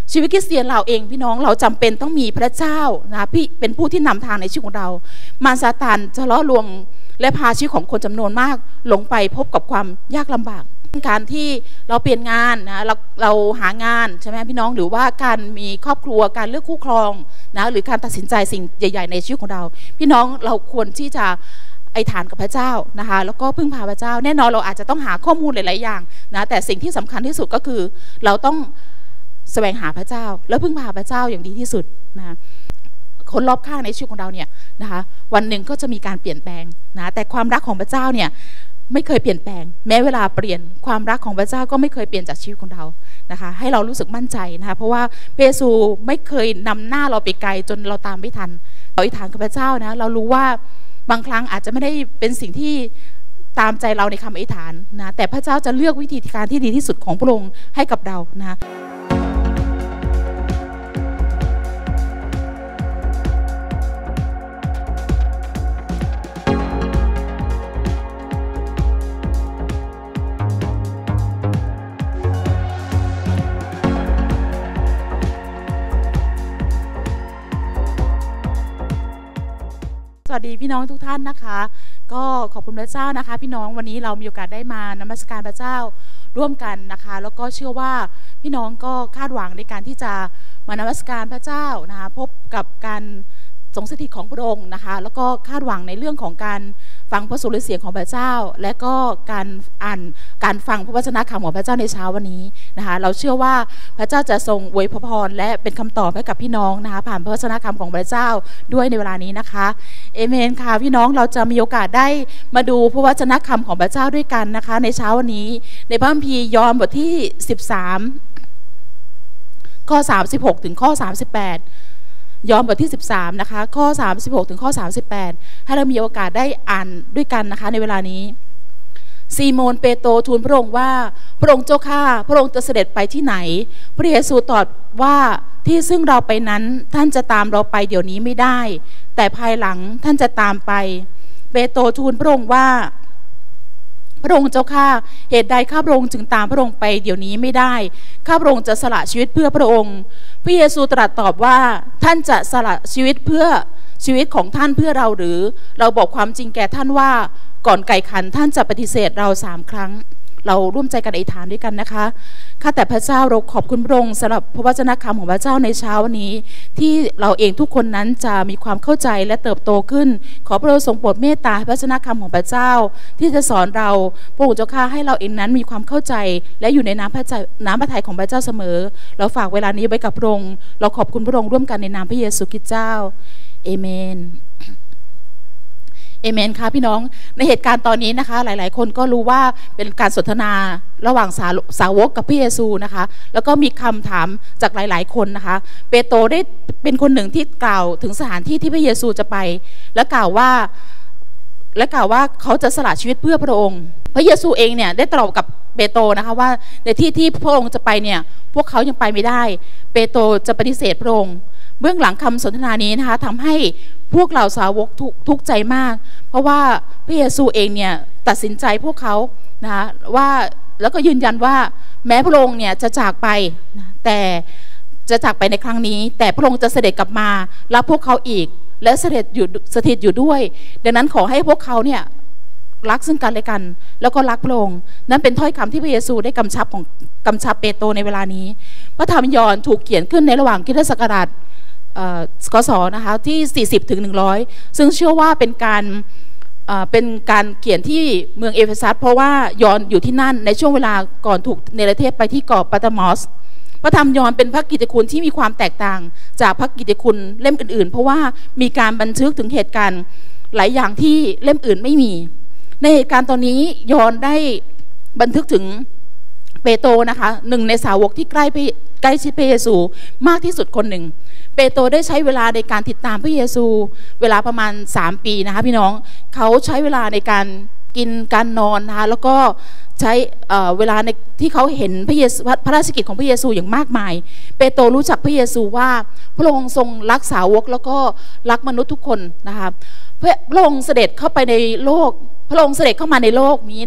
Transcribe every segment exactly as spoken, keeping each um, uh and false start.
ชีวิตคริสเตียนเราเองพี่น้องเราจำเป็นต้องมีพระเจ้านะพี่เป็นผู้ที่นำทางในชีวิตของเรามารซาตานจะล่อลวงและพาชีวิตของคนจำนวนมากหลงไปพบกับความยากลำบากการที่เราเปลี่ยนงานนะเราเราหางานใช่ไหมพี่น้องหรือว่าการมีครอบครัวการเลือกคู่ครองนะหรือการตัดสินใจสิ่งใหญ่ๆในชีวิตของเราพี่น้องเราควรที่จะไอฐานกับพระเจ้านะคะแล้วก็พึ่งพาพระเจ้าแน่นอนเราอาจจะต้องหาข้อมูลหลายๆอย่างนะแต่สิ่งที่สำคัญที่สุดก็คือเราต้องแสวงหาพระเจ้าแล้วพึ่งพาพระเจ้าอย่างดีที่สุดนะคนรอบข้างในชีวิตของเราเนี่ยนะคะวันหนึ่งก็จะมีการเปลี่ยนแปลงนะแต่ความรักของพระเจ้าเนี่ยไม่เคยเปลี่ยนแปลงแม้เวลาเปลี่ยนความรักของพระเจ้าก็ไม่เคยเปลี่ยนจากชีวิตของเรานะคะให้เรารู้สึกมั่นใจนะคะเพราะว่าพระเยซูไม่เคยนำหน้าเราไปไกลจนเราตามไม่ทันเราอธิษฐานกับพระเจ้านะเรารู้ว่าบางครั้งอาจจะไม่ได้เป็นสิ่งที่ตามใจเราในคำอธิษฐานนะแต่พระเจ้าจะเลือกวิธีการที่ดีที่สุดของพระองค์ให้กับเรานะสวัสดีพี่น้องทุกท่านนะคะก็ขอบคุณพระเจ้านะคะพี่น้องวันนี้เรามีโอกาสได้มานมัสการพระเจ้าร่วมกันนะคะแล้วก็เชื่อว่าพี่น้องก็คาดหวังในการที่จะมานมัสการพระเจ้านะคะพบกับการทรงสถิตของพระองค์นะคะแล้วก็คาดหวังในเรื่องของการฟังพระสุรเสียงของพระเจ้าและก็การอ่านการฟังพระวจนะคำของพระเจ้าในเช้าวันนี้นะคะเราเชื่อว่าพระเจ้าจะทรงอวยพรและเป็นคำตอบให้กับพี่น้องนะคะผ่านพระวจนะคำของพระเจ้าด้วยในเวลานี้นะคะเอเมนค่ะพี่น้องเราจะมีโอกาสได้มาดูพระวจนะคำของพระเจ้าด้วยกันนะคะในเช้าวันนี้ในพระคัมภีร์ยอห์นบทที่สิบสามข้อสามสิบหกถึงข้อสามสิบแปดยอห์นบทที่สิบสามนะคะข้อสามสิบหกถึงข้อสามสิบแปดให้เรามีโอกาสได้อ่านด้วยกันนะคะในเวลานี้ซีโมนเปโตรทูลพระองค์ว่าพระองค์เจ้าข้าพระองค์จะเสด็จไปที่ไหนพระเยซูตอบว่าที่ซึ่งเราไปนั้นท่านจะตามเราไปเดี๋ยวนี้ไม่ได้แต่ภายหลังท่านจะตามไปเปโตรทูลพระองค์ว่าพระองค์เจ้าข้าเหตุใดข้าพระองค์จึงตามพระองค์ไปเดี๋ยวนี้ไม่ได้ข้าพระองค์จะสละชีวิตเพื่อพระองค์พระเยซูตรัสตอบว่าท่านจะสละชีวิตเพื่อชีวิตของท่านเพื่อเราหรือเราบอกความจริงแก่ท่านว่าก่อนไก่ขันท่านจะปฏิเสธเราสามครั้งเราร่วมใจกันอธิษฐานด้วยกันนะคะข้าแต่พระเจ้าเราขอบคุณพระองค์สำหรับพระวจนะคำของพระเจ้าในเช้าวันนี้ที่เราเองทุกคนนั้นจะมีความเข้าใจและเติบโตขึ้นขอพระองค์ทรงโปรดเมตตาพระวจนะคำของพระเจ้าที่จะสอนเราพระองค์เจ้าข้าให้เราเองนั้นมีความเข้าใจและอยู่ในน้ำพระทัยน้ำพระทัยของพระเจ้าเสมอเราฝากเวลานี้ไว้กับพระองค์เราขอบคุณพระองค์ร่วมกันในนามพระเยซูคริสต์เจ้าเอเมนเอเมนค่ะพี่น้องในเหตุการณ์ตอนนี้นะคะหลายๆคนก็รู้ว่าเป็นการสนทนาระหว่างสาสาวกกับพระเยซูนะคะแล้วก็มีคำถามจากหลายๆคนนะคะเปโตรได้เป็นคนหนึ่งที่กล่าวถึงสถานที่ที่พระเยซูจะไปและกล่าวว่าและกล่าวว่าเขาจะสละชีวิตเพื่อพระองค์พระเยซูเองเนี่ยได้ตรัสกับเปโตรนะคะว่าในที่ที่พระองค์จะไปเนี่ยพวกเขายังไปไม่ได้เปโตรจะปฏิเสธพระองค์เบื้องหลังคำสนทนานี้นะคะทำให้พวกเราสาวกทุกทุกใจมากเพราะว่าพระเยซูเองเนี่ยตัดสินใจพวกเขานะคะว่าแล้วก็ยืนยันว่าแม้พระองค์เนี่ยจะจากไปนะแต่จะจากไปในครั้งนี้แต่พระองค์จะเสด็จกลับมารับพวกเขาอีกและเสด็จอยู่สถิตอยู่ด้วยดังนั้นขอให้พวกเขาเนี่ยรักซึ่งกันและกันแล้วก็รักพระองค์นั้นเป็นถ้อยคำที่พระเยซูได้กำชับของกำชับเปโตรในเวลานี้พระธรรมยอห์นถูกเขียนขึ้นในระหว่างคริสตศักราชกศนะคะที่สี่สิบถึงหนึ่งร้อยซึ่งเชื่อว่าเป็นการเป็นการเขียนที่เมืองเอเฟซัสเพราะว่ายอห์นอยู่ที่นั่นในช่วงเวลาก่อนถูกเนรเทศไปที่เกาะปาตามอสพระธรรมยอห์นเป็นพระกิตติคุณที่มีความแตกต่างจากพระกิตติคุณเล่มอื่นๆเพราะว่ามีการบันทึกถึงเหตุการณ์หลายอย่างที่เล่มอื่นไม่มีในเหตุการณ์ตอนนี้ยอห์นได้บันทึกถึงเปโตรนะคะหนึ่งในสาวกที่ใกล้ใกล้ชิดพระเยซูมากที่สุดคนหนึ่งเปโตรได้ใช้เวลาในการติดตามพระเยซูเวลาประมาณสามปีนะคะพี่น้องเขาใช้เวลาในการกินการนอนนะคะแล้วก็ใช้เวลาในที่เขาเห็นพระเยซูพระราชกิจของพระเยซูอย่างมากมายเปโตรรู้จักพระเยซูว่าพระองค์ทรงรักสาวกแล้วก็รักมนุษย์ทุกคนนะคะพระองค์เสด็จเข้าไปในโลกพระองค์เสด็จเข้ามาในโลกนี้ได้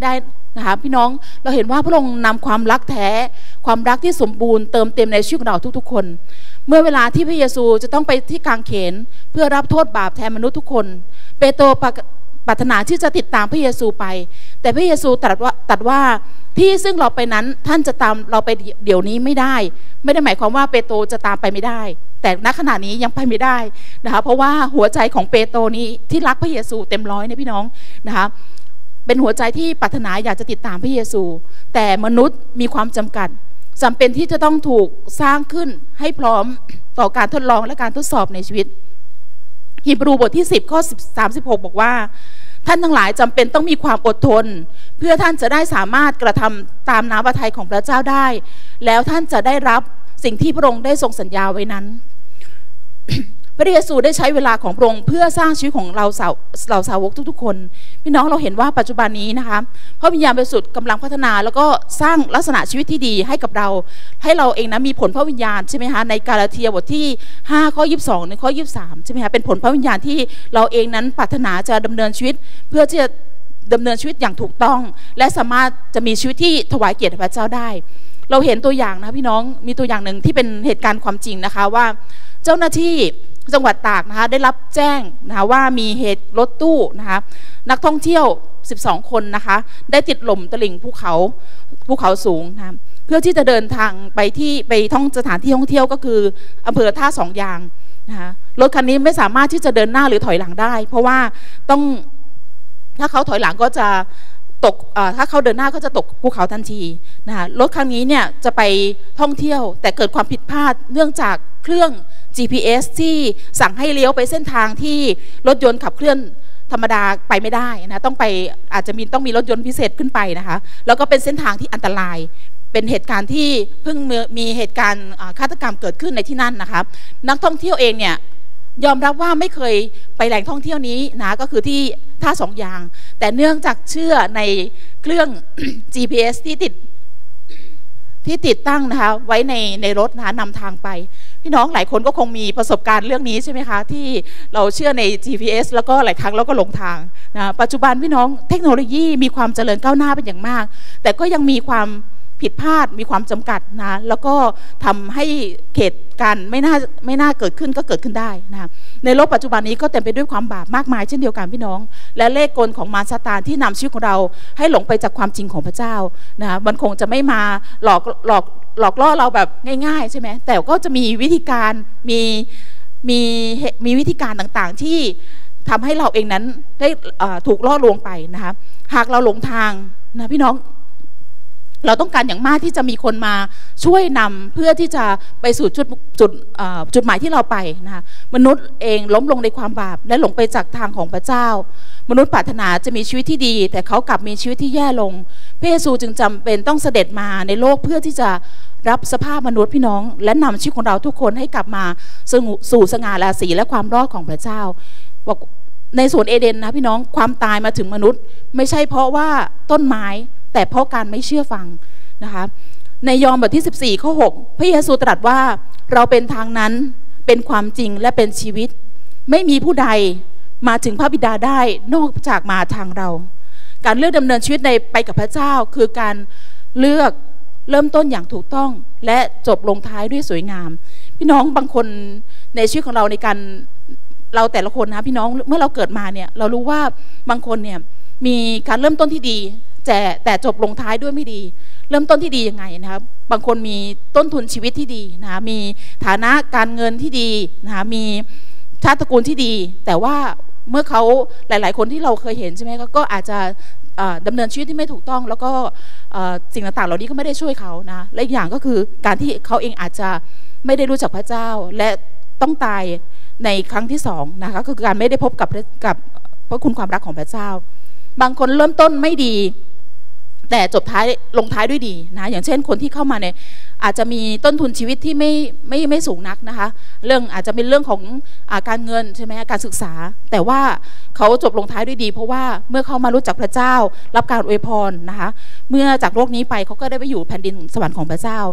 นะคะพี่น้องเราเห็นว่าพระองค์นำความรักแท้ความรักที่สมบูรณ์เติมเต็มในชีวิตของเราทุกๆคนเมื่อเวลาที่พระเยซูจะต้องไปที่กางเขนเพื่อรับโทษบาปแทนมนุษย์ทุกคนเปโตรปรารถนาที่จะติดตามพระเยซูไปแต่พระเยซูตรัสว่าตรัสว่าที่ซึ่งเราไปนั้นท่านจะตามเราไปเดี๋ยวนี้ไม่ได้ไม่ได้หมายความว่าเปโตรจะตามไปไม่ได้แต่ณขณะนี้ยังไปไม่ได้นะคะเพราะว่าหัวใจของเปโตรนี้ที่รักพระเยซูเต็มร้อยเนี่ยพี่น้องนะคะเป็นหัวใจที่ปรารถนาอยากจะติดตามพระเยซูแต่มนุษย์มีความจำกัดจำเป็นที่จะต้องถูกสร้างขึ้นให้พร้อมต่อการทดลองและการทดสอบในชีวิตฮีบรูบทที่สิบข้อสามสิบหกบอกว่าท่านทั้งหลายจำเป็นต้องมีความอดทนเพื่อท่านจะได้สามารถกระทำตามน้ำพระทัยของพระเจ้าได้แล้วท่านจะได้รับสิ่งที่พระองค์ได้ทรงสัญญาไว้นั้น พระเยซูได้ใช้เวลาของพระองค์เพื่อสร้างชีวิตของเราสาวเราสาวกทุกๆคนพี่น้องเราเห็นว่าปัจจุบันนี้นะคะพระวิญญาณบริสุทธิ์กำลังพัฒนาแล้วก็สร้างลักษณะชีวิตที่ดีให้กับเราให้เราเองนะมีผลพระวิญญาณใช่ไหมคะในกาลาเทียบทที่ห้าข้อยี่สิบสองในข้อยี่สิบสามใช่ไหมคะเป็นผลพระวิญญาณที่เราเองนั้นปรารถนาจะดำเนินชีวิตเพื่อที่จะดำเนินชีวิตอย่างถูกต้องและสามารถจะมีชีวิตที่ถวายเกียรติพระเจ้าได้เราเห็นตัวอย่างนะพี่น้องมีตัวอย่างหนึ่งที่เป็นเหตุการณ์ความจริงนะคะว่าเจ้าหน้าที่จังหวัดตากนะคะได้รับแจ้งนะคะว่ามีเหตุรถตู้นะคะนักท่องเที่ยวสิบสองคนนะคะได้ติดหล่มตลิ่งภูเขาภูเขาสูงนะเพื่อที่จะเดินทางไปที่ไปท่องสถานที่ท่องเที่ยวก็คืออำเภอท่าสองยางนะคะรถคันนี้ไม่สามารถที่จะเดินหน้าหรือถอยหลังได้เพราะว่าต้องถ้าเขาถอยหลังก็จะตกถ้าเขาเดินหน้าก็จะตกภูเขาทันทีนะคะรถคันนี้เนี่ยจะไปท่องเที่ยวแต่เกิดความผิดพลาดเนื่องจากเครื่อง จี พี เอส ที่สั่งให้เลี้ยวไปเส้นทางที่รถยนต์ขับเคลื่อนธรรมดาไปไม่ได้นะต้องไปอาจจะมีต้องมีรถยนต์พิเศษขึ้นไปนะคะแล้วก็เป็นเส้นทางที่อันตรายเป็นเหตุการณ์ที่เพิ่งมีเหตุการณ์ฆาตกรรมเกิดขึ้นในที่นั่นนะคะนักท่องเที่ยวเองเนี่ยยอมรับว่าไม่เคยไปแหล่งท่องเที่ยวนี้นะก็คือที่ท่าสองยางแต่เนื่องจากเชื่อในเครื่อง จี พี เอส ที่ติดที่ติดตั้งนะคะไว้ในในรถนะคะนำทางไปพี่น้องหลายคนก็คงมีประสบการณ์เรื่องนี้ใช่ไหมคะที่เราเชื่อใน จี พี เอส แล้วก็หลายครั้งเราก็หลงทางนะปัจจุบันพี่น้องเทคโนโลยีมีความเจริญก้าวหน้าเป็นอย่างมากแต่ก็ยังมีความผิดพลาดมีความจำกัดนะแล้วก็ทำให้เหตุการณ์ไม่น่าไม่น่าเกิดขึ้นก็เกิดขึ้นได้นะในโลกปัจจุบันนี้ก็เต็มไปด้วยความบาปมากมายเช่นเดียวกันพี่น้องและเล่ห์กลของมารซาตานที่นำชีวิตของเราให้หลงไปจากความจริงของพระเจ้านะมันคงจะไม่มาหลอกหลอกหลอกล่อเราแบบง่ายๆใช่ไหมแต่ก็จะมีวิธีการมีมีมีวิธีการต่างๆที่ทำให้เราเองนั้นได้ถูกล่อลวงไปนะคะหากเราหลงทางนะพี่น้องเราต้องการอย่างมากที่จะมีคนมาช่วยนำเพื่อที่จะไปสู่จุดจุดจุดหมายที่เราไปนะคะมนุษย์เองล้มลงในความบาปและหลงไปจากทางของพระเจ้ามนุษย์ปรารถนาจะมีชีวิตที่ดีแต่เขากลับมีชีวิตที่แย่ลงพระเยซูจึงจำเป็นต้องเสด็จมาในโลกเพื่อที่จะรับสภาพมนุษย์พี่น้องและนำชีวิตของเราทุกคนให้กลับมาสู่สง่าราศีและความรอดของพระเจ้าบอกในสวนเอเดนนะพี่น้องความตายมาถึงมนุษย์ไม่ใช่เพราะว่าต้นไม้แต่เพราะการไม่เชื่อฟังนะคะในยอห์นบทที่สิบสี่ข้อหกพระเยซูตรัสว่าเราเป็นทางนั้นเป็นความจริงและเป็นชีวิตไม่มีผู้ใดมาถึงพระบิดาได้นอกจากมาทางเราการเลือกดำเนินชีวิตในไปกับพระเจ้าคือการเลือกเริ่มต้นอย่างถูกต้องและจบลงท้ายด้วยสวยงามพี่น้องบางคนในชีวิตของเราในการเราแต่ละคนนะพี่น้องเมื่อเราเกิดมาเนี่ยเรารู้ว่าบางคนเนี่ยมีการเริ่มต้นที่ดีแต่แต่จบลงท้ายด้วยไม่ดีเริ่มต้นที่ดียังไงนะครับบางคนมีต้นทุนชีวิตที่ดีนะคะมีฐานะการเงินที่ดีนะคะมีชาติตระกูลที่ดีแต่ว่าเมื่อเขาหลายๆคนที่เราเคยเห็นใช่ไหมก็อาจจะดำเนินชีวิตที่ไม่ถูกต้องแล้วก็สิ่งต่างๆเหล่านี้ก็ไม่ได้ช่วยเขานะและอีกอย่างก็คือการที่เขาเองอาจจะไม่ได้รู้จักพระเจ้าและต้องตายในครั้งที่สองนะคะก็คือการไม่ได้พบกับกับพระคุณความรักของพระเจ้าบางคนเริ่มต้นไม่ดีแต่จบท้ายลงท้ายด้วยดีนะอย่างเช่นคนที่เข้ามาเนี่ยอาจจะมีต้นทุนชีวิตที่ไม่ไม่ไม่สูงนักนะคะเรื่องอาจจะเป็นเรื่องของอาการเงินใช่ไหมการศึกษาแต่ว่าเขาจบลงท้ายด้วยดีเพราะว่าเมื่อเขามารู้จักพระเจ้ารับการอวยพรนะคะเมื่อจากโลกนี้ไปเขาก็ได้ไปอยู่แผ่นดินสวรรค์ของพระเจ้า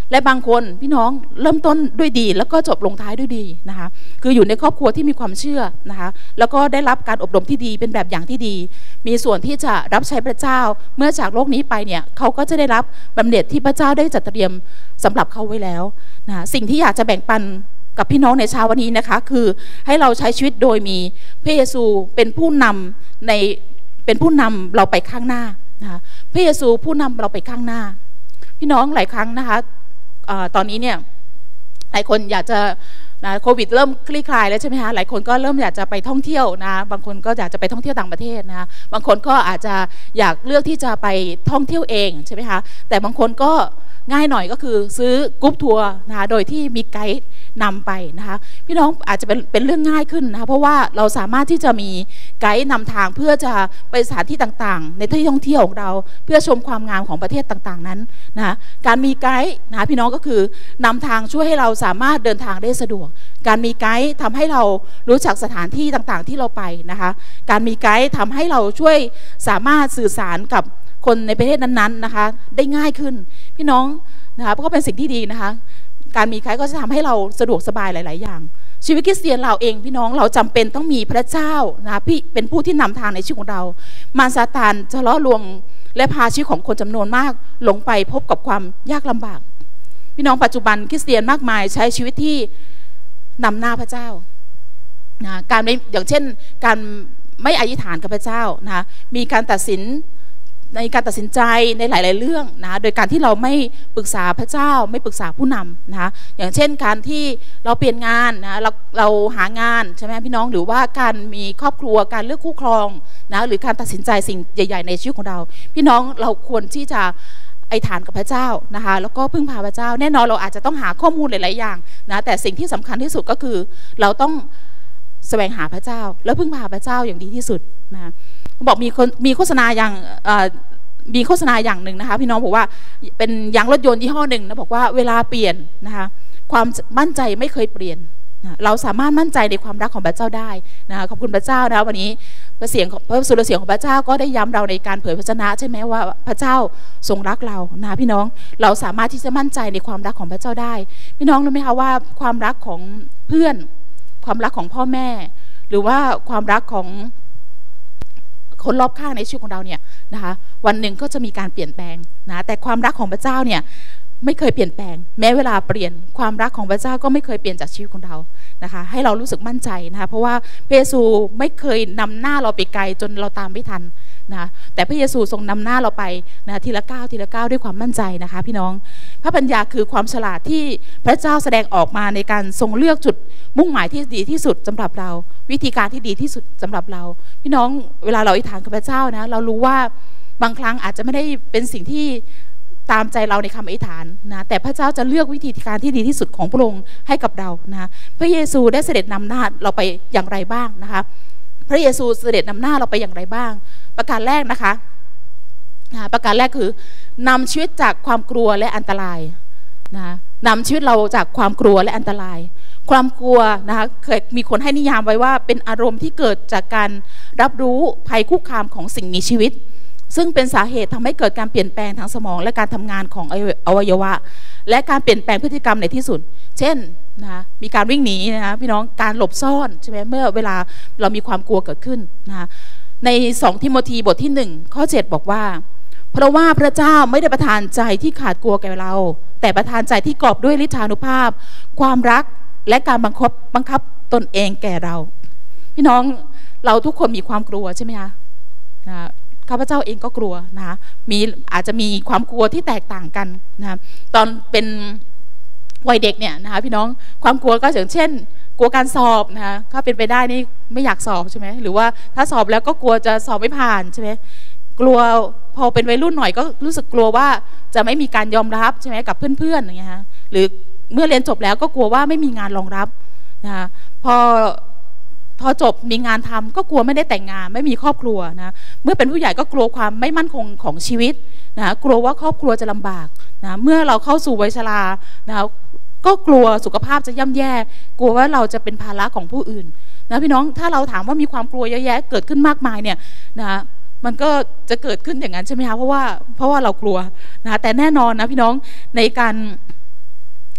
และบางคนพี่น้องเริ่มต้นด้วยดีแล้วก็จบลงท้ายด้วยดีนะคะคืออยู่ในครอบครัวที่มีความเชื่อนะคะแล้วก็ได้รับการอบรมที่ดีเป็นแบบอย่างที่ดีมีส่วนที่จะรับใช้พระเจ้าเมื่อจากโลกนี้ไปเนี่ยเขาก็จะได้รับบำเหน็จที่พระเจ้าได้จัดเตรียมสำหรับเขาไว้แล้วนะสิ่งที่อยากจะแบ่งปันกับพี่น้องในเช้าวันนี้นะคะคือให้เราใช้ชีวิตโดยมีพระเยซูเป็นผู้นำในเป็นผู้นำเราไปข้างหน้านะคะพระเยซูผู้นำเราไปข้างหน้าพี่น้องหลายครั้งนะคะตอนนี้เนี่ยหลายคนอยากจะนะโควิดเริ่มคลี่คลายแล้วใช่ไหมคะหลายคนก็เริ่มอยากจะไปท่องเที่ยวนะบางคนก็อยากจะไปท่องเที่ยวต่างประเทศนะบางคนก็อาจจะอยากเลือกที่จะไปท่องเที่ยวเองใช่ไหมคะแต่บางคนก็ง่ายหน่อยก็คือซื้อกรุ๊ปทัวร์นะคะโดยที่มีไกด์นำไปนะคะพี่น้องอาจจะเป็นเป็นเรื่องง่ายขึ้นนะคะเพราะว่าเราสามารถที่จะมีไกด์นำทางเพื่อจะไปสถานที่ต่างๆในที่ท่องเที่ยวของเราเพื่อชมความงามของประเทศต่างๆนั้นนะคะการมีไกด์นะคะพี่น้องก็คือนำทางช่วยให้เราสามารถเดินทางได้สะดวกการมีไกด์ทำให้เรารู้จักสถานที่ต่างๆที่เราไปนะคะการมีไกด์ทำให้เราช่วยสามารถสื่อสารกับคนในประเทศนั้นๆนะคะได้ง่ายขึ้นพี่น้องนะคะก็เป็นสิ่งที่ดีนะคะการมีไกด์ก็จะทำให้เราสะดวกสบายหลายๆอย่างชีวิตคริสเตียนเราเองพี่น้องเราจำเป็นต้องมีพระเจ้านะพี่เป็นผู้ที่นำทางในชีวิตของเรามารซาตานจะล่อลวงและพาชีวิตของคนจำนวนมากหลงไปพบกับความยากลำบากพี่น้องปัจจุบันคริสเตียนมากมายใช้ชีวิตที่นำหน้าพระเจ้านะการไม่อย่างเช่นการไม่อธิษฐานกับพระเจ้านะมีการตัดสินในการตัดสินใจในหลายๆเรื่องนะโดยการที่เราไม่ปรึกษาพระเจ้าไม่ปรึกษาผู้นำนะคะอย่างเช่นการที่เราเปลี่ยนงานนะเราเราหางานใช่ไหมพี่น้องหรือว่าการมีครอบครัวการเลือกคู่ครองนะหรือการตัดสินใจสิ่งใหญ่ๆในชีวิตของเราพี่น้องเราควรที่จะไอฐานกับพระเจ้านะคะแล้วก็พึ่งพาพระเจ้าแน่นอนเราอาจจะต้องหาข้อมูลหลายๆอย่างนะแต่สิ่งที่สำคัญที่สุดก็คือเราต้องแสวงหาพระเจ้าแล้วพึ่งพาพระเจ้าอย่างดีที่สุดนะบอกมีคนมีโฆษณาอย่างมีโฆษณาอย่างหนึ่งนะคะพี่น้องบอกว่าเป็นยางรถยนต์ยี่ห้อหนึ่งนะบอกว่าเวลาเปลี่ยนนะคะความมั่นใจไม่เคยเปลี่ยนนะเราสามารถมั่นใจในความรักของพระเจ้าได้นะคะขอบคุณพระเจ้านะวันนี้พระเสียงพระสุรเสียงของพระเจ้าก็ได้ย้ำเราในการเผยพระชนะใช่ไหมว่าพระเจ้าทรงรักเรานะพี่น้องเราสามารถที่จะมั่นใจในความรักของพระเจ้าได้พี่น้องรู้ไหมคะว่าความรักของเพื่อนความรักของพ่อแม่หรือว่าความรักของคนรอบข้างในชีวิตของเราเนี่ยนะคะวันหนึ่งก็จะมีการเปลี่ยนแปลงนะแต่ความรักของพระเจ้าเนี่ยไม่เคยเปลี่ยนแปลงแม้เวลาเปลี่ยนความรักของพระเจ้าก็ไม่เคยเปลี่ยนจากชีวิตของเรานะคะให้เรารู้สึกมั่นใจนะคะเพราะว่าพระเยซูไม่เคยนำหน้าเราไปไกลจนเราตามไม่ทันนะแต่พระเยซูทรงนำหน้าเราไปนะทีละก้าวทีละก้าวด้วยความมั่นใจนะคะพี่น้องพระปัญญาคือความฉลาดที่พระเจ้าแสดงออกมาในการทรงเลือกจุดมุ่งหมายที่ดีที่สุดสำหรับเราวิธีการที่ดีที่สุดสำหรับเราพี่น้องเวลาเราอธิษฐานกับพระเจ้านะเรารู้ว่าบางครั้งอาจจะไม่ได้เป็นสิ่งที่ตามใจเราในคำอธิษฐานนะแต่พระเจ้าจะเลือกวิธีการที่ดีที่สุดของพระองค์ให้กับเรานะพระเยซูได้เสด็จนำหน้าเราไปอย่างไรบ้างนะคะพระเยซูเสด็จนำหน้าเราไปอย่างไรบ้างประการแรกนะคะประการแรกคือนำชีวิตจากความกลัวและอันตรายนะนำชีวิตเราจากความกลัวและอันตรายความกลัวนะคะเคยมีคนให้นิยามไว้ว่าเป็นอารมณ์ที่เกิดจากการรับรู้ภัยคุกคามของสิ่งมีชีวิตซึ่งเป็นสาเหตุทำให้เกิดการเปลี่ยนแปลงทางสมองและการทำงานของอวัยวะและการเปลี่ยนแปลงพฤติกรรมในที่สุดเช่นนะคะมีการวิ่งหนีนะคะพี่น้องการหลบซ่อนใช่ไหมเมื่อเวลาเรามีความกลัวเกิดขึ้นนะคะในสองทิโมธีบทที่หนึ่งข้อเจ็ดบอกว่าเพราะว่าพระเจ้าไม่ได้ประทานใจที่ขาดกลัวแก่เราแต่ประทานใจที่กอบด้วยฤทธานุภาพความรักและการบังคับบังคับตนเองแก่เราพี่น้องเราทุกคนมีความกลัวใช่ไหมคะนะข้าพเจ้าเองก็กลัวนะคะมีอาจจะมีความกลัวที่แตกต่างกันนะตอนเป็นวัยเด็กเนี่ยนะคะพี่น้องความกลัวก็อย่างเช่นกลัวการสอบนะคะถ้าเป็นไปได้นี่ไม่อยากสอบใช่ไหมหรือว่าถ้าสอบแล้วก็กลัวจะสอบไม่ผ่านใช่ไหมกลัวพอเป็นวัยรุ่นหน่อยก็รู้สึกกลัวว่าจะไม่มีการยอมรับใช่ไหมกับเพื่อนๆอย่างเงี้ยฮะหรือเมื่อเรียนจบแล้วก็กลัวว่าไม่มีงานรองรับนะคะพอพอจบมีงานทำก็กลัวไม่ได้แต่งงานไม่มีครอบครัวนะเมื่อเป็นผู้ใหญ่ก็กลัวความไม่มั่นคงของชีวิตนะกลัวว่าครอบครัวจะลำบากนะเมื่อเราเข้าสู่วัยชรานะก็กลัวสุขภาพจะย่ำแย่กลัวว่าเราจะเป็นภาระของผู้อื่นนะพี่น้องถ้าเราถามว่ามีความกลัวเยอะแยะเกิดขึ้นมากมายเนี่ยนะมันก็จะเกิดขึ้นอย่างนั้นใช่ไหมคะเพราะว่าเพราะว่าเรากลัวนะแต่แน่นอนนะพี่น้องในการ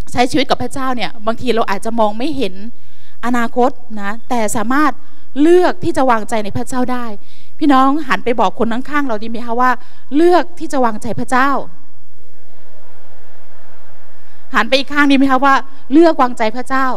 ใช้ชีวิตกับพระเจ้าเนี่ยบางทีเราอาจจะมองไม่เห็นอนาคตนะแต่สามารถเลือกที่จะวางใจในพระเจ้าได้พี่น้องหันไปบอกคนข้างๆเราดีไหมคะว่าเลือกที่จะวางใจพระเจ้าหันไปอีกข้างดีไหมคะว่าเลือกวางใจพระเจ้า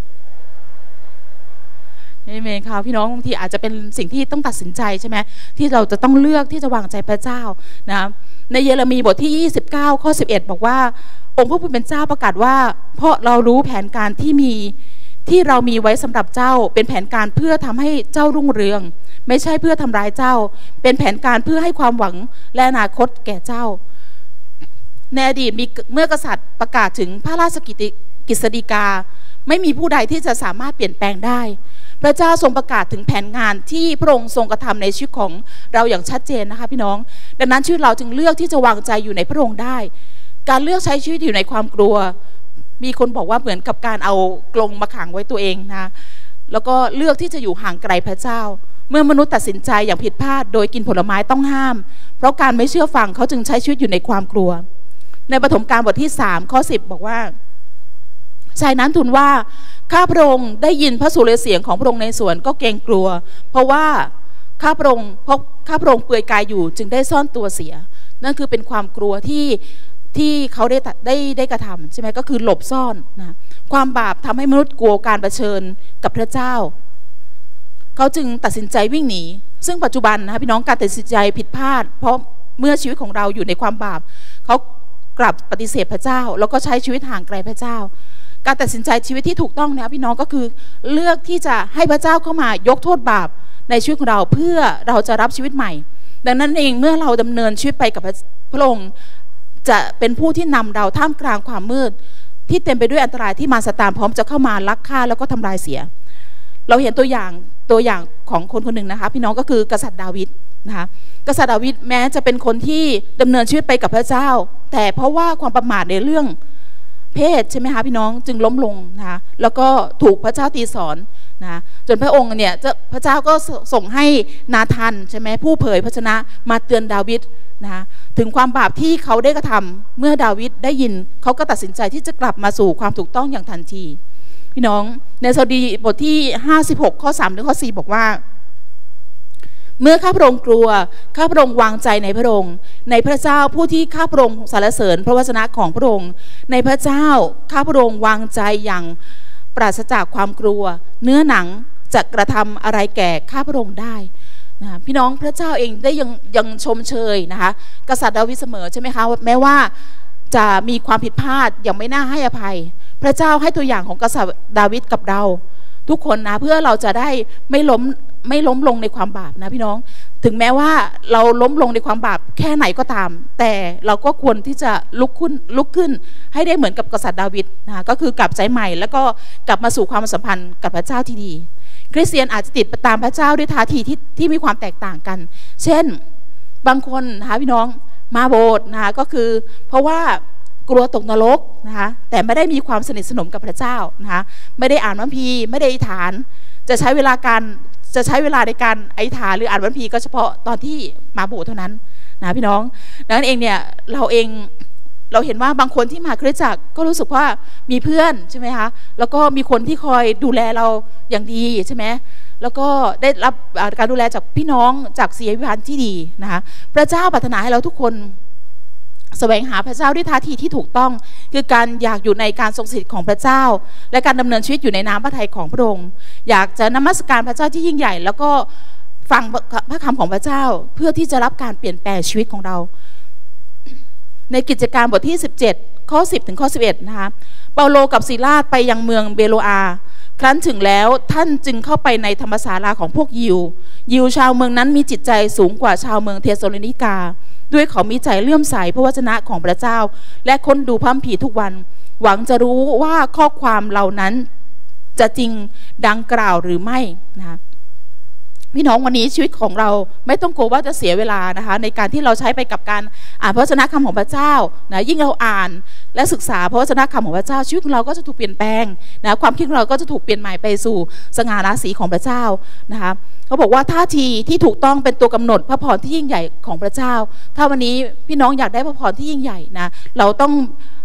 เอเมนค่ะพี่น้องบางทีอาจจะเป็นสิ่งที่ต้องตัดสินใจใช่ไหมที่เราจะต้องเลือกที่จะวางใจพระเจ้านะในเยเรมีบทที่ยี่สิบเก้าข้อสิบเอ็ดบอกว่าองค์พระผู้เป็นเจ้าประกาศว่าเพราะเรารู้แผนการที่มีที่เรามีไว้สำหรับเจ้าเป็นแผนการเพื่อทำให้เจ้ารุ่งเรืองไม่ใช่เพื่อทำร้ายเจ้าเป็นแผนการเพื่อให้ความหวังและอนาคตแก่เจ้าในอดีตมีเมื่อกษัตริย์ประกาศถึงพระราชกิจสฎีกาไม่มีผู้ใดที่จะสามารถเปลี่ยนแปลงได้พระเจ้าทรงประกาศถึงแผนงานที่พระองค์ทรงกระทำในชีวิตของเราอย่างชัดเจนนะคะพี่น้องดังนั้นชีวิตเราจึงเลือกที่จะวางใจอยู่ในพระองค์ได้การเลือกใช้ชีวิตอยู่ในความกลัวมีคนบอกว่าเหมือนกับการเอากรงมาขังไว้ตัวเองนะแล้วก็เลือกที่จะอยู่ห่างไกลพระเจ้าเมื่อมนุษย์ตัดสินใจอย่างผิดพลาดโดยกินผลไม้ต้องห้ามเพราะการไม่เชื่อฟังเขาจึงใช้ชีวิตอยู่ในความกลัวในปฐมกาลบทที่สามข้อสิบบอกว่าชายนั้นทูลว่าข้าพระองค์ได้ยินพระสุรเสียงของพระองค์ในสวนก็เกรงกลัวเพราะว่าข้าพระองค์เพราะข้าพระองค์เปลือยกายอยู่จึงได้ซ่อนตัวเสียนั่นคือเป็นความกลัวที่ที่เขาได้ได้ได้กระทำใช่ไหมก็คือหลบซ่อนนะความบาปทำให้มนุษย์กลัวการเผชิญกับพระเจ้าเขาจึงตัดสินใจวิ่งหนีซึ่งปัจจุบันนะพี่น้องการตัดสินใจผิดพลาดเพราะเมื่อชีวิตของเราอยู่ในความบาปเขากลับปฏิเสธพระเจ้าแล้วก็ใช้ชีวิตห่างไกลพระเจ้าการตัดสินใจชีวิตที่ถูกต้องนะพี่น้องก็คือเลือกที่จะให้พระเจ้าเข้ามายกโทษบาปในชีวิตของเราเพื่อเราจะรับชีวิตใหม่ดังนั้นเองเมื่อเราดำเนินชีวิตไปกับพระองค์จะเป็นผู้ที่นำเราท่ามกลางความมืดที่เต็มไปด้วยอันตรายที่มารซาตานพร้อมจะเข้ามาลักฆ่าแล้วก็ทำลายเสียเราเห็นตัวอย่างตัวอย่างของคนคนหนึ่งนะคะพี่น้องก็คือกษัตริย์ดาวิดนะคะกษัตริย์ดาวิดแม้จะเป็นคนที่ดำเนินชีวิตไปกับพระเจ้าแต่เพราะว่าความประมาทในเรื่องเพศใช่ไหมคะพี่น้องจึงล้มลงนะคะแล้วก็ถูกพระเจ้าตีสอนนะจนพระองค์เนี่ยพระเจ้าก็ส่งให้นาธานใช่ไหมผู้เผยพระชนะมาเตือนดาวิดนะถึงความบาปที่เขาได้กระทำเมื่อดาวิดได้ยินเขาก็ตัดสินใจที่จะกลับมาสู่ความถูกต้องอย่างทันทีพี่น้องในสดุดีบทที่ห้าสิบหกข้อสามถึงข้อสี่บอกว่าเมื่อข้าพระองค์กลัวข้าพระองค์วางใจในพระองค์ในพระเจ้าผู้ที่ข้าพระองค์สรรเสริญพระวจนะของพระองค์ในพระเจ้าข้าพระองค์วางใจอย่างปราศจากความกลัวเนื้อหนังจะกระทำอะไรแก่ข้าพระองค์ได้นะพี่น้องพระเจ้าเองได้ยังยังชมเชยนะคะกษัตริย์ดาวิดเสมอใช่ไหมคะแม้ว่าจะมีความผิดพลาดยังไม่น่าให้อภัยพระเจ้าให้ตัวอย่างของกษัตริย์ดาวิดกับเราทุกคนนะเพื่อเราจะได้ไม่ล้มไม่ล้มลงในความบาปนะพี่น้องถึงแม้ว่าเราล้มลงในความบาปแค่ไหนก็ตามแต่เราก็ควรที่จะลุกขึ้นลุกขึ้นให้ได้เหมือนกับกษัตริย์ดาวิดนะก็คือกลับใจใหม่แล้วก็กลับมาสู่ความสัมพันธ์กับพระเจ้าที่ดีคริสเตียนอาจจะติดตามพระเจ้าด้วยท่าทีที่ที่มีความแตกต่างกันเช่นบางคนนะคะพี่น้องมาโบสถ์นะคะก็คือเพราะว่ากลัวตกนรกนะคะแต่ไม่ได้มีความสนิทสนมกับพระเจ้านะคะไม่ได้อ่านพระคัมภีร์ไม่ได้อธิษฐานจะใช้เวลาการจะใช้เวลาในการอธิษฐานหรืออ่านพระคัมภีร์ก็เฉพาะตอนที่มาโบสถ์เท่านั้นนะพี่น้องดังนั้นเองเนี่ยเราเองเราเห็นว่าบางคนที่มาคริสตจักรก็รู้สึกว่ามีเพื่อนใช่ไหมคะแล้วก็มีคนที่คอยดูแลเราอย่างดีใช่ไหมแล้วก็ได้รับการดูแลจากพี่น้องจากศิษยาภิบาลที่ดีนะคะพระเจ้าปรารถนาให้เราทุกคนแสวงหาพระเจ้าด้วยท่าทีที่ถูกต้องคือการอยากอยู่ในการทรงสถิตของพระเจ้าและการดำเนินชีวิตอยู่ในน้ำพระทัยของพระองค์อยากจะนมัสการพระเจ้าที่ยิ่งใหญ่แล้วก็ฟังพระคำของพระเจ้าเพื่อที่จะรับการเปลี่ยนแปลงชีวิตของเราในกิจการบทที่สิบเจ็ดข้อสิบถึงข้อสิบเอ็ดนะคะเปาโลกับซีลาสไปยังเมืองเบโลอาครั้นถึงแล้วท่านจึงเข้าไปในธรรมศาลาของพวกยิวยิวชาวเมืองนั้นมีจิตใจสูงกว่าชาวเมืองเทสโซโลนิกาด้วยเขามีใจเลื่อมใสพระวจนะของพระเจ้าและค้นดูพระคัมภีร์ทุกวันหวังจะรู้ว่าข้อความเหล่านั้นจะจริงดังกล่าวหรือไม่นะคะพี่น้องวันนี้ชีวิตของเราไม่ต้องกลัวว่าจะเสียเวลานะคะในการที่เราใช้ไปกับการอ่านพระวจนะคำของพระเจ้านะยิ่งเราอ่านและศึกษาพระวจนะคำของพระเจ้าชีวิตของเราก็จะถูกเปลี่ยนแปลงนะความคิดของเราก็จะถูกเปลี่ยนใหม่ไปสู่สง่าราศีของพระเจ้านะคะเขาบอกว่าท่าทีที่ถูกต้องเป็นตัวกำหนดพระพรที่ยิ่งใหญ่ของพระเจ้าถ้าวันนี้พี่น้องอยากได้พระพรที่ยิ่งใหญ่นะเราต้อง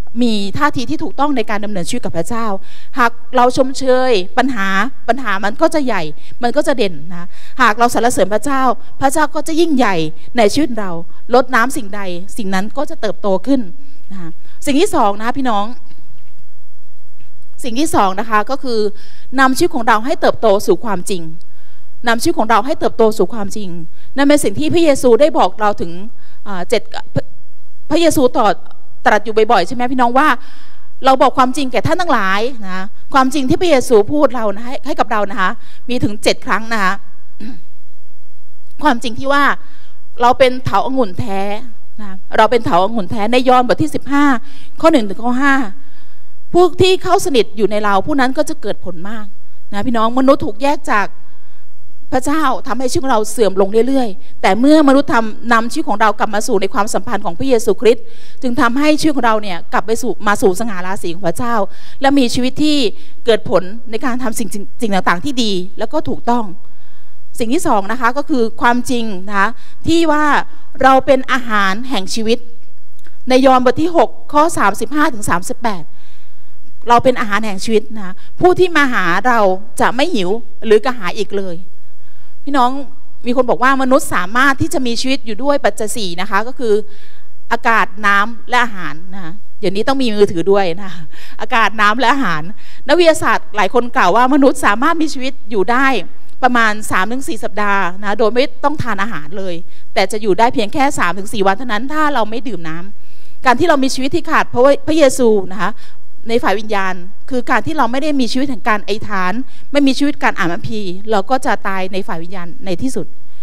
มีท่าทีที่ถูกต้องในการดำเนินชีวิตกับพระเจ้าหากเราชมเชยปัญหาปัญหามันก็จะใหญ่มันก็จะเด่นนะหากเราสรรเสริญพระเจ้าพระเจ้าก็จะยิ่งใหญ่ในชีวิตเราลดน้ำสิ่งใดสิ่งนั้นก็จะเติบโตขึ้นนะสิ่งที่สองนะพี่น้องสิ่งที่สองนะคะก็คือนำชีวิตของเราให้เติบโตสู่ความจริงนำชีวิตของเราให้เติบโตสู่ความจริงนั่นเป็นสิ่งที่พระเยซูได้บอกเราถึงเจ็ดพระเยซูตรัสตรัสอยู่บ่อยๆใช่ไหมพี่น้องว่าเราบอกความจริงแก่ท่านทั้งหลายนะความจริงที่พระเยซูพูดเรานะให้ให้กับเรานะคะมีถึงเจ็ดครั้งนะคะความจริงที่ว่าเราเป็นเถาองุ่นแท้นะเราเป็นเถาองุ่นแท้ในยอห์นบทที่สิบห้าข้อหนึ่งถึงข้อห้าพวกที่เข้าสนิทอยู่ในเราผู้นั้นก็จะเกิดผลมากนะพี่น้องมนุษย์ถูกแยกจากพระเจ้าทำให้ชีวิตของเราเสื่อมลงเรื่อยๆแต่เมื่อมนุษย์ทำนำชีวิตของเรากลับมาสู่ในความสัมพันธ์ของพระเยซูคริสต์จึงทำให้ชีวิตของเราเนี่ยกลับไปสู่มาสู่สง่าราศีของพระเจ้าและมีชีวิตที่เกิดผลในการทำสิ่งสิ่งต่างๆที่ดีแล้วก็ถูกต้องสิ่งที่สองนะคะก็คือความจริงนะคะที่ว่าเราเป็นอาหารแห่งชีวิตในยอห์นบทที่หกข้อสามสิบห้าถึงสามสิบแปดเราเป็นอาหารแห่งชีวิตนะผู้ที่มาหาเราจะไม่หิวหรือกระหายอีกเลยพี่น้องมีคนบอกว่ามนุษย์สามารถที่จะมีชีวิตอยู่ด้วยปัจจัยสี่นะคะก็คืออากาศน้ำและอาหารนะเดี๋ยวนี้ต้องมีมือถือด้วยนะอากาศน้ำและอาหารนักวิทยาศาสตร์หลายคนกล่าวว่ามนุษย์สามารถมีชีวิตอยู่ได้ประมาณ สามถึงสี่ สัปดาห์นะโดยไม่ต้องทานอาหารเลยแต่จะอยู่ได้เพียงแค่ สามถึงสี่ วันเท่านั้นถ้าเราไม่ดื่มน้ำการที่เรามีชีวิตที่ขาดเพราะว่าพระเยซูนะคะในฝ่ายวิญญาณคือการที่เราไม่ได้มีชีวิตแห่งการอธิษฐานไม่มีชีวิตการอ่านพระคัมภีร์เราก็จะตายในฝ่ายวิญญาณในที่สุด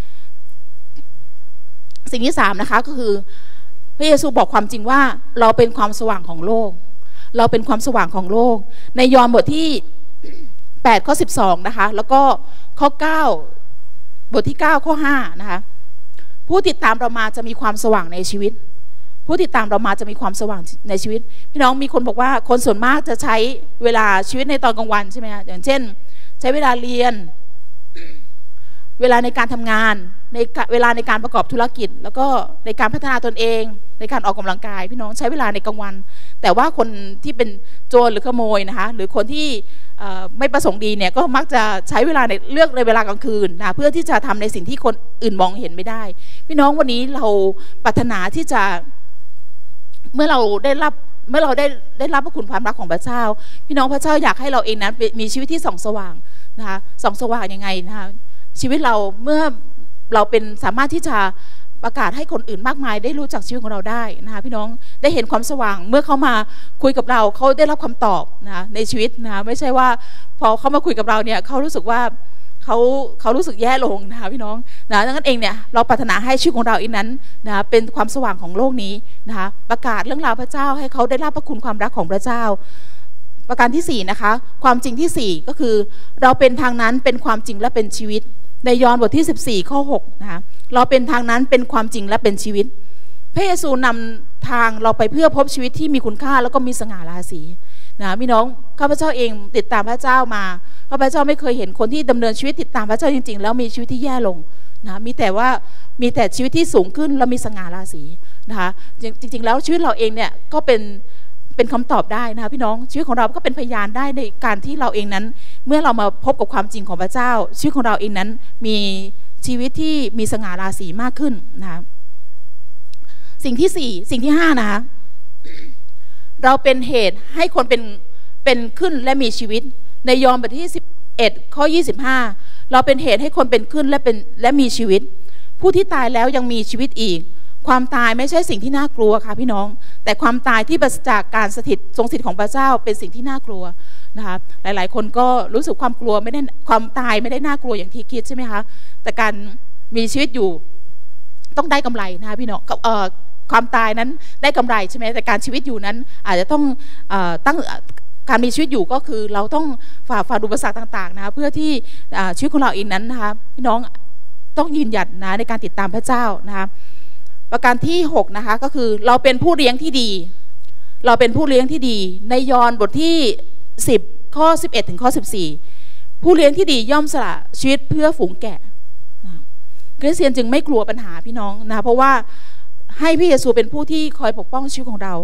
สิ่งที่สามนะคะก็คือพระเยซูบอกความจริงว่าเราเป็นความสว่างของโลกเราเป็นความสว่างของโลกในยอห์นบทที่แปดข้อสิบสองนะคะแล้วก็ข้อเก้าบทที่เก้าข้อห้านะคะผู้ติดตามเรามาจะมีความสว่างในชีวิตผู้ติดตามเรามาจะมีความสว่างในชีวิตพี่น้องมีคนบอกว่าคนส่วนมากจะใช้เวลาชีวิตในตอนกลางวันใช่ไหมคะอย่างเช่นใช้เวลาเรียนเวลาในการทำงานในเวลาในการประกอบธุรกิจแล้วก็ในการพัฒนาตนเองในการออกกำลังกายพี่น้องใช้เวลาในกลางวันแต่ว่าคนที่เป็นโจรหรือขโมยนะคะหรือคนที่ไม่ประสงค์ดีเนี่ยก็มักจะใช้เวลาในเลือกในเวลากลางคืนนะเพื่อที่จะทำในสิ่งที่คนอื่นมองเห็นไม่ได้พี่น้องวันนี้เราปรารถนาที่จะเมื่อเราได้รับเมื่อเราได้ได้รับพระคุณความรักของพระเจ้าพี่น้องพระเจ้าอยากให้เราเองนั้นมีชีวิตที่ส่องสว่างนะคะส่องสว่างยังไงนะคะชีวิตเราเมื่อเราเป็นสามารถที่จะประกาศให้คนอื่นมากมายได้รู้จักชีวิตของเราได้นะคะพี่น้องได้เห็นความสว่างเมื่อเขามาคุยกับเราเขาได้รับคำตอบนะคะในชีวิตนะคะไม่ใช่ว่าพอเขามาคุยกับเราเนี่ยเขารู้สึกว่าเขาเขารู้สึกแย่ลงนะคะพี่น้องนะดังนั้นเองเนี่ยเราปรารถนาให้ชีวิตของเราอีกนั้นนะเป็นความสว่างของโลกนี้นะคะประกาศเรื่องราวพระเจ้าให้เขาได้รับพระคุณความรักของพระเจ้าประการที่สี่นะคะความจริงที่สี่ก็คือเราเป็นทางนั้นเป็นความจริงและเป็นชีวิตในยอห์นบทที่สิบสี่ข้อหกนะคะเราเป็นทางนั้นเป็นความจริงและเป็นชีวิตพระเยซูนำทางเราไปเพื่อพบชีวิตที่มีคุณค่าแล้วก็มีสง่าราศีนะพี่น้องข้าพเจ้าเองติดตามพระเจ้ามาข้าพเจ้าไม่เคยเห็นคนที่ดำเนินชีวิตติดตามพระเจ้าจริงๆแล้วมีชีวิตที่แย่ลงนะมีแต่ว่ามีแต่ชีวิตที่สูงขึ้นและมีสง่าราศีนะคะจริงๆแล้วชีวิตเราเองเนี่ยก็เป็นเป็นคำตอบได้นะคะพี่น้องชีวิตของเราก็เป็นพยานได้ในการที่เราเองนั้นเมื่อเรามาพบกับความจริงของพระเจ้าชีวิตของเราเองนั้นมีชีวิตที่มีสง่าราศีมากขึ้นนะคะสิ่งที่สี่สิ่งที่ห้านะคะเราเป็นเหตุให้คนเป็นเป็นขึ้นและมีชีวิตในยอห์นบทที่สิบเอ็ดข้อยี่สิบห้าเราเป็นเหตุให้คนเป็นขึ้นและเป็นและมีชีวิตผู้ที่ตายแล้วยังมีชีวิตอีกความตายไม่ใช่สิ่งที่น่ากลัวค่ะพี่น้องแต่ความตายที่ปราศจากการสถิตทรงสถิตของพระเจ้าเป็นสิ่งที่น่ากลัวนะคะหลายๆคนก็รู้สึกความกลัวไม่ได้ความตายไม่ได้น่ากลัวอย่างที่คิดใช่ไหมคะแต่การมีชีวิตอยู่ต้องได้กำไรนะคะพี่น้องเอ่อความตายนั้นได้กำไรใช่ไหมแต่การชีวิตอยู่นั้นอาจจะต้องเอ่อตั้งการมีชีวิตอยู่ก็คือเราต้องฝ่าฟันอุปสรรคต่างๆนะคะเพื่อที่ชีวิตของเราเองนั้นนะคะพี่น้องต้องยืนหยัดนะในการติดตามพระเจ้านะคะประการที่หกนะคะก็คือเราเป็นผู้เลี้ยงที่ดีเราเป็นผู้เลี้ยงที่ดีในยอห์นบทที่สิบข้อสิบเอ็ดถึงข้อสิบสี่ผู้เลี้ยงที่ดีย่อมสละชีวิตเพื่อฝูงแกะนะคริสเตียนจึงไม่กลัวปัญหาพี่น้องนะเพราะว่าให้พระเยซูเป็นผู้ที่คอยปกป้องชีวิตของเรา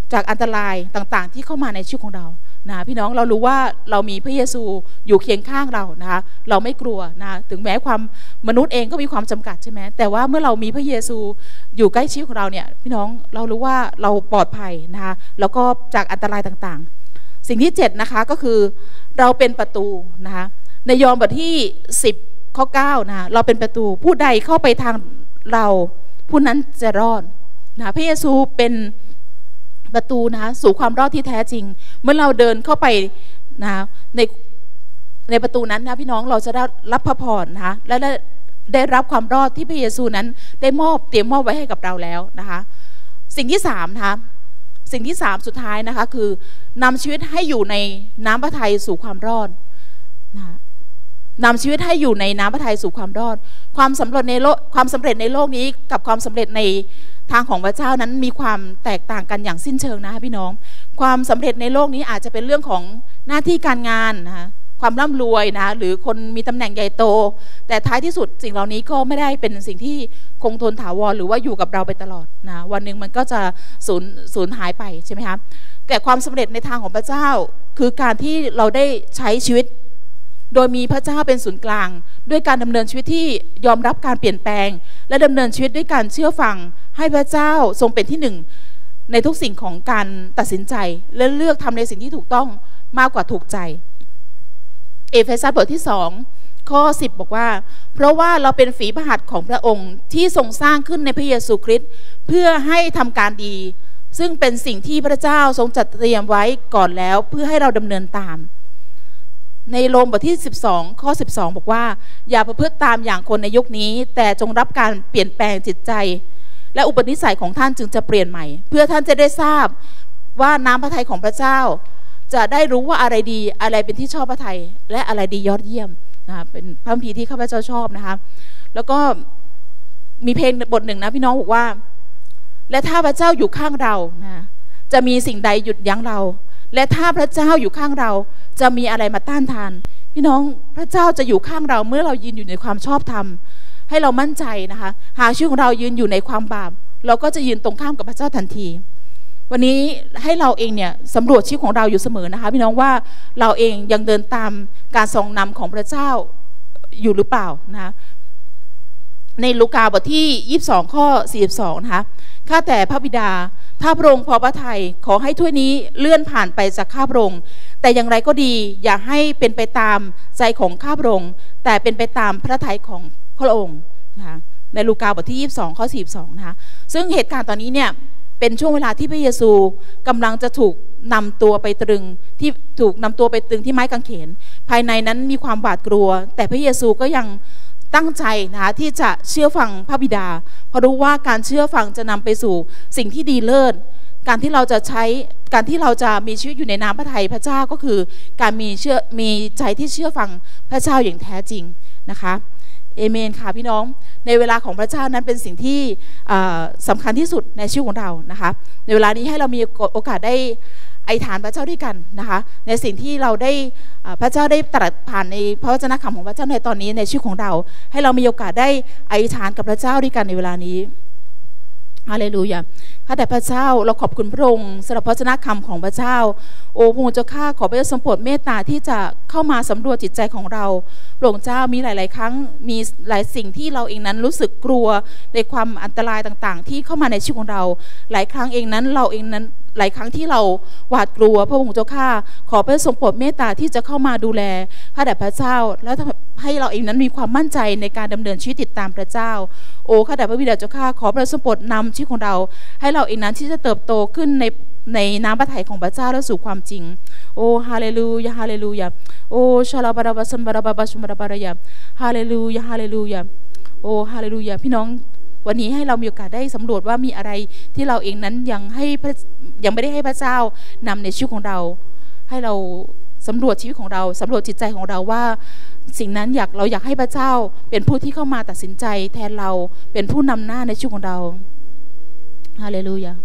จากอันตรายต่างๆที่เข้ามาในชีวิตของเรานะพี่น้องเรารู้ว่าเรามีพระเยซูอยู่เคียงข้างเรานะคะเราไม่กลัวนะถึงแม้ความมนุษย์เองก็มีความจำกัดใช่ไหมแต่ว่าเมื่อเรามีพระเยซูอยู่ใกล้ชีวิตของเราเนี่ยพี่น้องเรารู้ว่าเราปลอดภัยนะคะแล้วก็จากอันตรายต่างๆสิ่งที่เจ็ดนะคะก็คือเราเป็นประตูนะคะในยอห์นบทที่สิบข้อเก้านะเราเป็นประตูผู้ใดเข้าไปทางเราผู้นั้นจะรอดนะพระเยซูเป็นประตูนะสู่ความรอดที่แท้จริงเมื่อเราเดินเข้าไปนะในในประตูนั้นนะพี่น้องเราจะได้รับพระพรนะคะและได้ได้รับความรอดที่พระเยซูนั้นได้มอบเตรียมมอบไว้ให้กับเราแล้วนะคะสิ่งที่สามนะคะสิ่งที่สามสุดท้ายนะคะคือนำชีวิตให้อยู่ในน้ำพระทัยสู่ความรอดนะนำชีวิตให้อยู่ในน้ำพระทัยสู่ความรอดความสำเร็จในโลกความสำเร็จในโลกนี้กับความสำเร็จในทางของพระเจ้านั้นมีความแตกต่างกันอย่างสิ้นเชิงนะคะพี่น้องความสำเร็จในโลกนี้อาจจะเป็นเรื่องของหน้าที่การงานนะคะความร่ำรวยนะหรือคนมีตำแหน่งใหญ่โตแต่ท้ายที่สุดสิ่งเหล่านี้ก็ไม่ได้เป็นสิ่งที่คงทนถาวรหรือว่าอยู่กับเราไปตลอดนะวันหนึ่งมันก็จะสูญสูญหายไปใช่ไหมคะแต่ความสำเร็จในทางของพระเจ้าคือการที่เราได้ใช้ชีวิตโดยมีพระเจ้าเป็นศูนย์กลางด้วยการดำเนินชีวิตที่ยอมรับการเปลี่ยนแปลงและดำเนินชีวิตด้วยการเชื่อฟังให้พระเจ้าทรงเป็นที่หนึ่งในทุกสิ่งของการตัดสินใจและเลือกทำในสิ่งที่ถูกต้องมากกว่าถูกใจเอเฟซัสบทที่สองข้อสิบบอกว่าเพราะว่าเราเป็นฝีพระหัตถ์ของพระองค์ที่ทรงสร้างขึ้นในพระเยซูคริสต์เพื่อให้ทำการดีซึ่งเป็นสิ่งที่พระเจ้าทรงจัดเตรียมไว้ก่อนแล้วเพื่อให้เราดำเนินตามในโรมบทที่สิบสองข้อสิบสองบอกว่าอย่าประพฤติตามอย่างคนในยุคนี้แต่จงรับการเปลี่ยนแปลงจิตใจและอุปนิสัยของท่านจึงจะเปลี่ยนใหม่เพื่อท่านจะได้ทราบว่าน้ำพระทัยของพระเจ้าจะได้รู้ว่าอะไรดีอะไรเป็นที่ชอบพระทัยและอะไรดียอดเยี่ยมนะคะเป็นพระคัมภีร์ที่ข้าพเจ้าชอบนะคะแล้วก็มีเพลงบทหนึ่งนะพี่น้องบอกว่าและถ้าพระเจ้าอยู่ข้างเรานะจะมีสิ่งใดหยุดยั้งเราและถ้าพระเจ้าอยู่ข้างเราจะมีอะไรมาต้านทานพี่น้องพระเจ้าจะอยู่ข้างเราเมื่อเรายืนอยู่ในความชอบธรรมให้เรามั่นใจนะคะหากชีวิตของเรายืนอยู่ในความบาปเราก็จะยืนตรงข้ามกับพระเจ้าทันทีวันนี้ให้เราเองเนี่ยสำรวจชีวิตของเราอยู่เสมอนะคะพี่น้องว่าเราเองยังเดินตามการทรงนำของพระเจ้าอยู่หรือเปล่านะคะในลูกาบทที่ยี่สิบสองข้อสี่สิบสองนะคะข้าแต่พระบิดาถ้าพระองค์พอพระทัยขอให้ถ้วยนี้เลื่อนผ่านไปจากข้าพระองค์แต่อย่างไรก็ดีอย่าให้เป็นไปตามใจของข้าพระองค์แต่เป็นไปตามพระทัยของพระองค์นะคะในลูกาบทที่ยี่สิบสองข้อสี่สิบสองนะคะซึ่งเหตุการณ์ตอนนี้เนี่ยเป็นช่วงเวลาที่พระเยซูกำลังจะถูกนำตัวไปตรึงที่ถูกนำตัวไปตรึงที่ไม้กางเขนภายในนั้นมีความหวาดกลัวแต่พระเยซูก็ยังตั้งใจนะคะที่จะเชื่อฟังพระบิดาเพราะรู้ว่าการเชื่อฟังจะนำไปสู่สิ่งที่ดีเลิศการที่เราจะใช้การที่เราจะมีชีวิตอยู่ในน้ำพระทัยพระเจ้าก็คือการมีเชื่อมีใจที่เชื่อฟังพระเจ้าอย่างแท้จริงนะคะเอเมนค่ะพี่น้องในเวลาของพระเจ้านั้นเป็นสิ่งที่สำคัญที่สุดในชีวิตของเรานะคะในเวลานี้ให้เรามีโอกาสได้อธิษฐานพระเจ้าด้วยกันนะคะในสิ่งที่เราได้พระเจ้าได้ตรัสผ่านในพระวจนะคำของพระเจ้าในตอนนี้ในชีวิตของเราให้เรามีโอกาสได้อธิษฐานกับพระเจ้าด้วยกันในเวลานี้ฮาเลลูยาข้าแต่พระเจ้าเราขอบคุณพระองค์สำหรับพระวจนะคำของพระเจ้าโอ้พระองค์เจ้าข้าขอพระเจ้าทรงโปรดเมตตาที่จะเข้ามาสำรวจจิตใจของเราพระองค์เจ้ามีหลายๆครั้งมีหลายสิ่งที่เราเองนั้นรู้สึกกลัวในความอันตรายต่างๆที่เข้ามาในชีวิตของเราหลายครั้งเองนั้นเราเองนั้นหลายครั้งที่เราหวาดกลัวพระองค์เจ้าข้าขอพระทรงโปรดเมตตาที่จะเข้ามาดูแลข้าแต่พระเจ้าแล้วให้เราเองนั้นมีความมั่นใจในการดำเนินชีวิตติดตามพระเจ้าโอ้ข้าแต่พระบิดาเจ้าข้าขอพระทรงโปรดนำชีวิตของเราให้เราเองนั้นที่จะเติบโตขึ้นในในน้ำพระทัยของพระเจ้าและสู่ความจริงโอ้ฮาเลลูยาฮาเลลูยาโอ้ชาลาบาราบาสัมบาราบาบาชุมบาราบารายาฮาเลลูยาฮาเลลูยาโอ้ฮาเลลูยาพี่น้องวันนี้ให้เรามีโอกาสได้สำรวจว่ามีอะไรที่เราเองนั้นยังให้ยังไม่ได้ให้พระเจ้านำในชีวิตของเราให้เราสำรวจชีวิตของเราสำรวจจิตใจของเราว่าสิ่งนั้นอยากเราอยากให้พระเจ้าเป็นผู้ที่เข้ามาตัดสินใจแทนเราเป็นผู้นำหน้าในชีวิตของเราฮาเลลูยา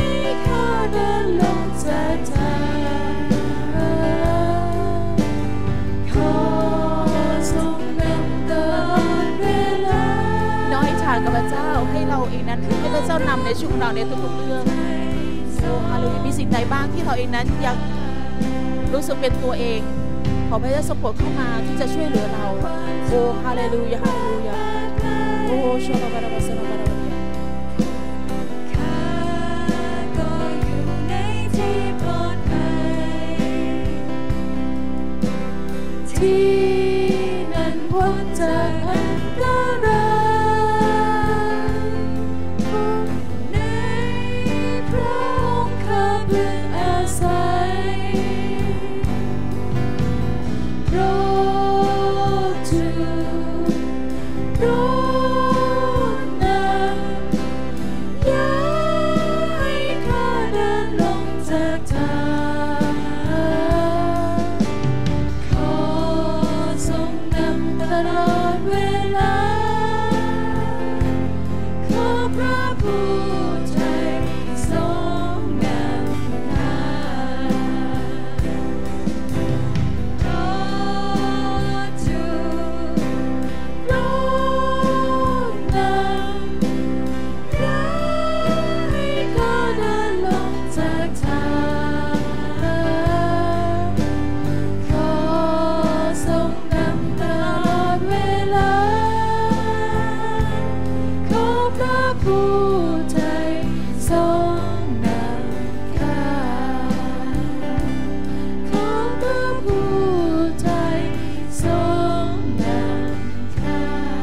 เกับพระเจ้าให้เราเองนั้นให้พระเจ้านำในชีวิตของเราในทุกๆเรื่องโอ้ฮาเลลูยามีสิ่งใดบ้างที่เราเองนั้นยังรู้สึกเป็นตัวเองขอพระเจ้าทรงโปรดเข้ามาที่จะช่วยเหลือเราโอ้ฮาเลลูยาฮาเลลูยาโอ้ชลบาราบาสนาบาราบาข้าก็อยู่ในที่ปลอดภัยที่นั่นพ้นจากอันตรายในพระองค์ข้าพึงอาศัยโปรดทูลโปรดนำอย่าให้ข้าเดินลงจากทางขอทรงนำตลอดเวลาขอพระผู้ใจทรงนำทางโปรดทูลโปรดนำอย่าให้ข้าเดินลงจากทางขอทรงนำตลอดเวลาขอพระผู้ใจทรงนำข้าขอพระผู้ใจทรงนำข้า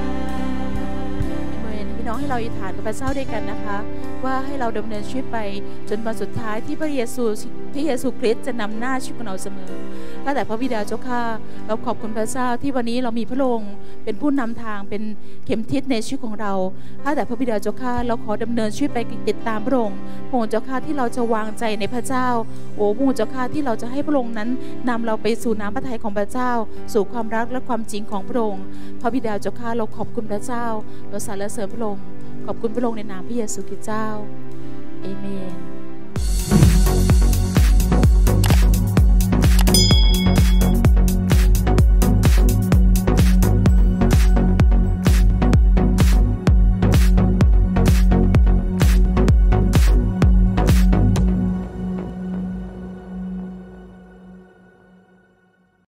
เมื่อพี่น้องให้เราอธิษฐานกับพระเจ้าด้วยกันนะคะว่าให้เราดำเนินชีวิตไปจนวันสุดท้ายที่พระเยซูพระเยซูคริสต์จะนำหน้าชีวิตของเราเสมอข้าแต่พระบิดาเจ้าข้าเราขอบคุณพระเจ้าที่วันนี้เรามีพระองค์เป็นผู้นำทางเป็นเข็มทิศในชีวิตของเราข้าแต่พระบิดาเจ้าข้าเราขอดำเนินชีวิตไปติดตามพระองค์พระองค์เจ้าข้าที่เราจะวางใจในพระเจ้าโอ้พระองค์เจ้าข้าที่เราจะให้พระองค์นั้นนำเราไปสู่น้ำพระทัยของพระเจ้าสู่ความรักและความจริงของพระองค์พระบิดาเจ้าข้าเราขอบคุณพระเจ้าเราสรรเสริญพระองค์ขอบคุณพระองค์ในนามพระเยซูคริสต์เจ้าเอเมน